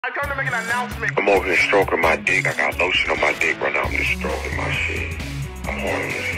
I come to make an announcement. I'm over here stroking my dick. I got lotion on my dick right now. I'm just stroking my shit. I'm horny as